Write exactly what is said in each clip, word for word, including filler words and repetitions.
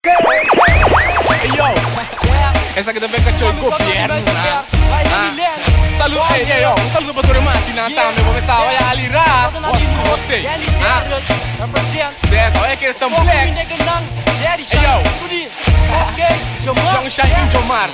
Hey yo, essa aqui também cachorro de governo, né? Saludo, hey, hey, yo, um saludo para todo mundo aqui na Tama, vou estar olha ali, ra, gostei, ah, dessa, olha que eles estão black, hey yo, Jong Shine Jomar,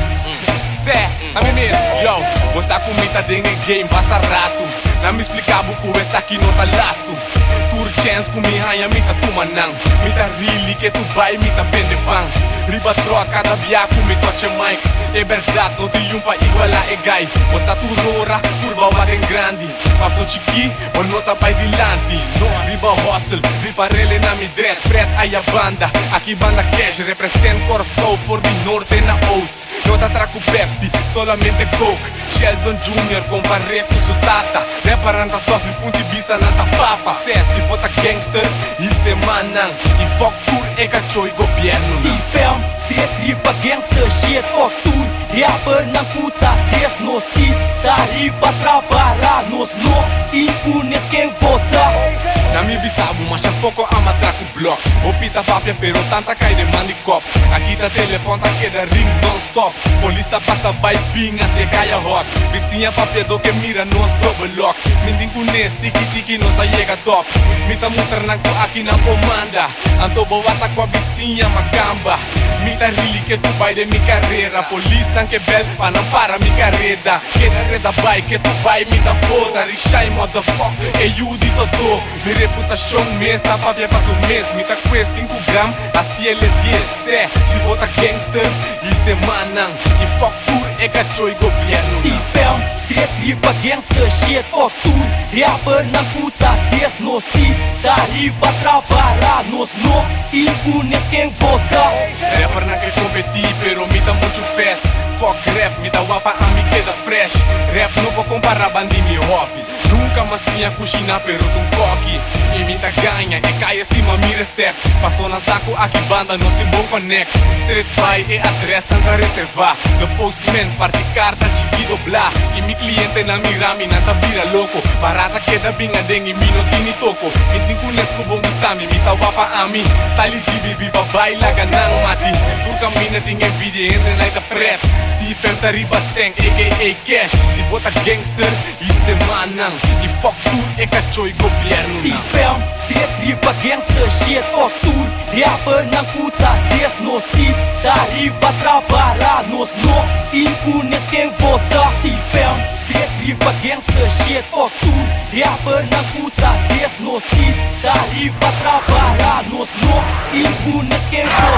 Zé, na minha mesa, yo, você a comida de ninguém, passa rato, não me explicar buco, essa aqui não tá lasto. Chance com minha rainha, mita tuma não. Mita really que tu vai, mita pende pão. Riba troca da biaco, me toche mic. É verdade, não tem um pra igualar é gai. Você tu rora, turba o em grande. Passo chiqui, ou nota vai dilante. No riba hustle, riba rele na mi dress. Fred aí a banda, aqui banda cash. Represent Corso, for the norte na Oast. Nota traco Pepsi, solamente Coke. Sheldon Junior com barreto sutata. Reparando sofre ponto de vista na tapapa. Cessi, bota gangster e semana. E fuck tour é cachorro e governo. Si fem, street riba gangster shit. Fuck tour, rapper na puta desnocida. Riba trabalhar nos no impunes quem vota. Na minha visão, mas já foco a matraco block. O pita papia, pero tanta cai de mandicops. Aqui tá telefone, tá que da ring non-stop. Polícia passa, vai pinga, se caia hot. Vizinha papia do que mira nos double lock. Minding com nesse, tiki-tiki, nos tá chega top. Me tá mostrando aqui na comanda. Anto bovata com a vizinha macamba. Me tá really que tu vai de minha carreira. Polícia tá que bel, pra não para minha carreira. Que da reda vai, que tu vai, me tá foda. Richai, motherfucker, é you de todo. Me reputação mês, tá papia passa o mês. Me tá com cinco gramas, assim ele é dez. É, se bota gangster e semana. E fuck tour é cachorro e governo. Si fem, street riba gangster shit. Fuck tour, rapper na puta desnocida. Riba trabalhar nos no impunes quem vota. Rapper não quer competir, pero me dá muito fest. Fuck rap, me dá wapa a me queda fresh. Rap não vou comparar bandi meu hobby. Nunca mais tinha coxina, pero tu coque. E me dá ganha, e cai estima me recept. Passou na saco, aqui banda, nós tem bom connect. Street by e address, tanta reservar. The postman, parte carta, chiqui doblar. E mi cliente na mira, me nanta vira louco. Barata queda binga dengue, mi no tini toco. E tem cunesco bom gustami, me tá wapa a mim. Style de bibi, babaila, ganang mati. Turca mina tem envidia, ainda naita pret. Si fem tá riba seng, a k a cash. Si bota gangster e semana. E fuck tour é cachorro e governo. Si fem, street riba gangster shit. Fuck tour, rapper na puta desnocida. Riba trabalhar nos no impunes quem vota. Si fem, street riba gangster shit. Fuck tour, rapper na puta desnocida. Riba trabalhar nos no impunes quem vota.